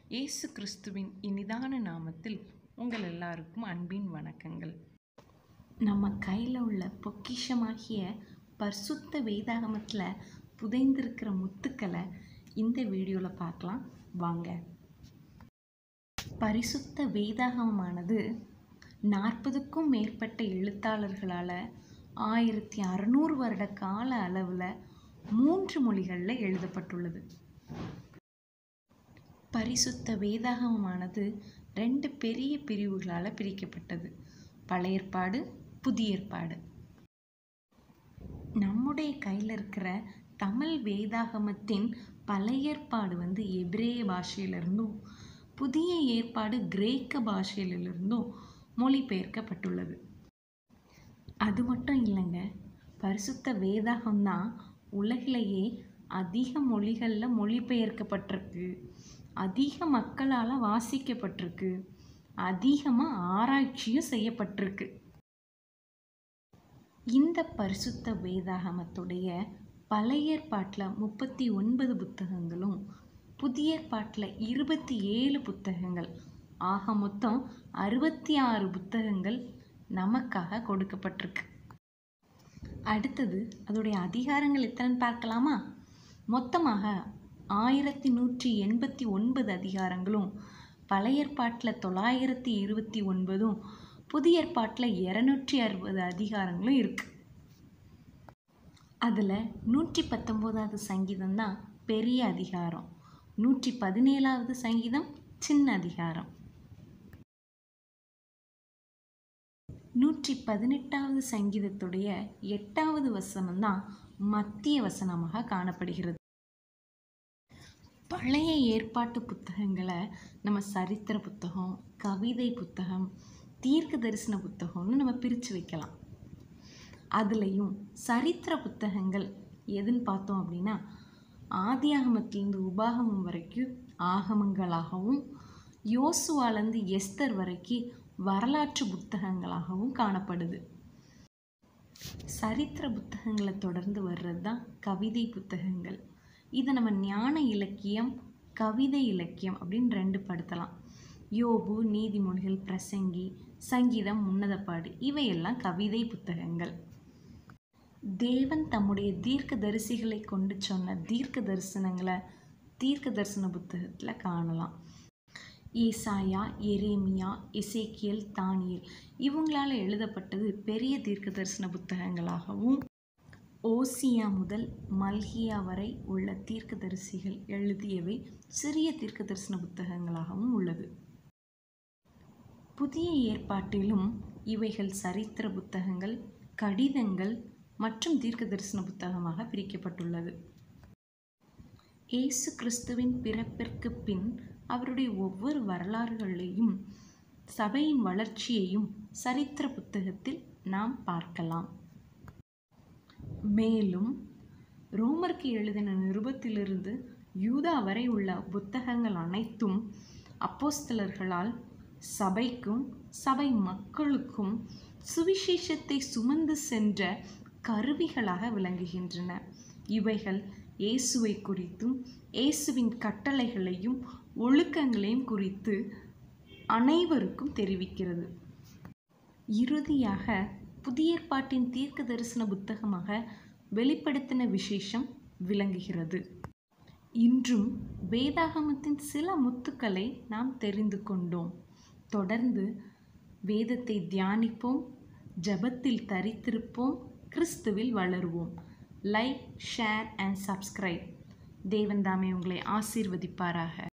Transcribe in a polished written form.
இயேசு கிறிஸ்துவின் இனிதான நாமத்தில் உங்கள் எல்லாருக்கும் அன்பின் வணக்கங்கள். நம்ம கையில் உள்ள பொக்கிஷமாகிய பரிசுத்த வேதாகமத்தில் புதைந்திருக்கிற முத்துக்களை இந்த வீடியோவில் பார்க்கலாம் வாங்க. பரிசுத்த வேதாகமமானது 40க்கும் மேற்பட்ட எழுத்தாளர்களால் 1600 வருட கால அளவில் 3 மொழிகளில் எழுதப்பட்டுள்ளது. பரிசுத்த வேதாகமமானது 2 பெரிய பிரிவுகளால் பிரிக்கப்பட்டது. பழைய ஏற்பாடு, புதிய ஏற்பாடு. நம்முடைய கையில் இருக்கிற தமிழ் வேதாகமத்தின் பழைய ஏற்பாடு எபிரேய பாஷையிலிருந்தும் புதிய ஏற்பாடு கிரேக்க பாஷையிலிருந்தும் மொழிபெயர்க்கப்பட்டுள்ளது. அது மட்டும் இல்லைங்க, பரிசுத்த வேதாகம்தான் உலகிலேயே அதிக மொழிகளில் மொழிபெயர்க்கப்பட்டிருக்கு, அதிக மக்களால் வாசிக்கப்பட்டிருக்கு, அதிகமாக ஆராய்ச்சியும் செய்யப்பட்டிருக்கு. இந்த பரிசுத்த வேதாகமத்துடைய பழைய ஏற்பாட்டில் 39 புத்தகங்களும் புதிய ஏற்பாட்டில் 27 புத்தகங்கள், ஆக மொத்தம் 66 புத்தகங்கள் நமக்காக கொடுக்கப்பட்டிருக்கு. அடுத்தது அதோடைய அதிகாரங்கள் எத்தனைன்னு பார்க்கலாமா? மொத்தமாக 1189 அதிகாரங்களும் பழைய ஏற்பாட்டில் 929 புதிய ஏற்பாட்டில் 260 அதிகாரங்களும் இருக்குது. அதில் 119வது சங்கீதம் தான் பெரிய அதிகாரம், 117வது சங்கீதம் சின்ன அதிகாரம், 118வது சங்கீதத்துடைய 8வது வசனம் தான் மத்திய வசனமாக காணப்படுகிறது. பழைய ஏற்பாட்டு புத்தகங்களை நம்ம சரித்திர புத்தகம், கவிதை புத்தகம், தீர்க்க தரிசன புத்தகம்னு நம்ம பிரித்து வைக்கலாம். அதுலேயும் சரித்திர புத்தகங்கள் எதுன்னு பார்த்தோம் அப்படின்னா, ஆதியாகமத்திலிருந்து உபாகமம் வரைக்கும் ஆகமங்களாகவும், யோசுவாலேருந்து எஸ்தர் வரைக்கும் வரலாற்று புத்தகங்களாகவும் காணப்படுது. சரித்திர புத்தகங்களை தொடர்ந்து வர்றது தான் கவிதை புத்தகங்கள். இதை நம்ம ஞான இலக்கியம், கவிதை இலக்கியம் அப்படின்னு 2 படுத்தலாம். யோபு, நீதிமொழிகள், பிரசங்கி, சங்கீதம், உன்னதப்பாடு இவையெல்லாம் கவிதை புத்தகங்கள். தேவன் தம்முடைய தீர்க்க தரிசிகளை கொண்டு சொன்ன தீர்க்க தரிசனங்களை தீர்க்க தரிசன புத்தகத்தில் காணலாம். ஏசாயா, எரேமியா, எசேக்கியல், தானியேல் இவங்களால் எழுதப்பட்டது பெரிய தீர்க்க தரிசன புத்தகங்களாகவும், ஓசியா முதல் மல்கியா வரை உள்ள தீர்க்கதரிசிகள் எழுதியவை சிறிய தீர்க்க தரிசன புத்தகங்களாகவும் உள்ளது. புதிய ஏற்பாட்டிலும் இவைகள் சரித்திர புத்தகங்கள், கடிதங்கள் மற்றும் தீர்க்க தரிசன புத்தகமாக பிரிக்கப்பட்டுள்ளது. இயேசு கிறிஸ்துவின் பிறப்பிற்கு பின் அவருடைய ஒவ்வொரு வரலாறுகளையும் சபையின் வளர்ச்சியையும் சரித்திர புத்தகத்தில் நாம் பார்க்கலாம். மேலும் ரோமருக்கு எழுதின நிருபத்திலிருந்து யூதா வரை உள்ள புத்தகங்கள் அனைத்தும் அப்போஸ்தலர்களால் சபைக்கும் சபை மக்களுக்கும் சுவிசேஷத்தை சுமந்து சென்ற கருவிகளாக விளங்குகின்றன. இவைகள் இயேசுவை குறித்தும் இயேசுவின் கட்டளைகளையும் ஒழுக்கங்களையும் குறித்து அனைவருக்கும் தெரிவிக்கிறது. இறுதியாக புதிய ஏற்பாட்டின் தீர்க்க தரிசன புத்தகமாக வெளிப்படுத்தின விசேஷம் விளங்குகிறது. இன்றும் வேதாகமத்தின் சில முத்துக்களை நாம் தெரிந்து கொண்டோம். தொடர்ந்து வேதத்தை தியானிப்போம், ஜெபத்தில் தரித்திருப்போம், கிறிஸ்துவில் வளருவோம். Like, share and subscribe. தேவன் தாமே உங்களை ஆசீர்வதிப்பாராக.